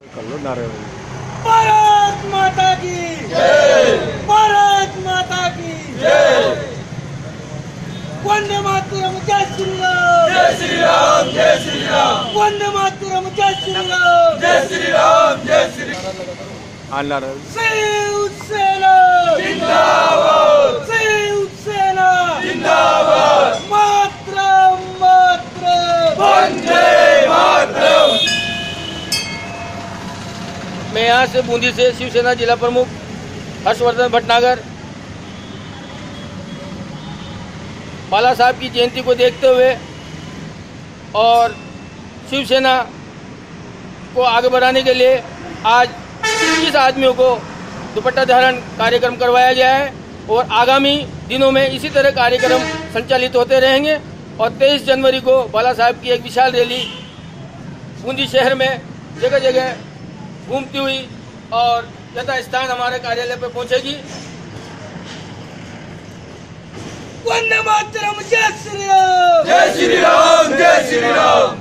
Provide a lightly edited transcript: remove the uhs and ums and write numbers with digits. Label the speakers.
Speaker 1: भारत माता की जय, भारत माता की जय। वंदे मातरम, जय श्री राम, जय श्री राम, जय श्री राम। वंदे मातरम, जय श्री राम, जय श्री राम, जय श्री राम। शिवसेना जिंदाबाद, शिवसेना जिंदाबाद। मातरम मातरम, वंदे मातरम।
Speaker 2: मैं यहाँ से बूंदी से शिवसेना जिला प्रमुख हर्षवर्धन भटनागर बाला साहब की जयंती को देखते हुए और शिवसेना को आगे बढ़ाने के लिए आज 20 आदमियों को दुपट्टा धारण कार्यक्रम करवाया गया है और आगामी दिनों में इसी तरह कार्यक्रम संचालित होते रहेंगे। और 23 जनवरी को बाला साहब की एक विशाल रैली बूंदी शहर में जगह जगह घूमती हुई और यथा स्थान हमारे कार्यालय पर पहुंचेगी।
Speaker 1: वंदे मातरम, जय श्री राम,
Speaker 3: जय श्री राम, जय श्री राम।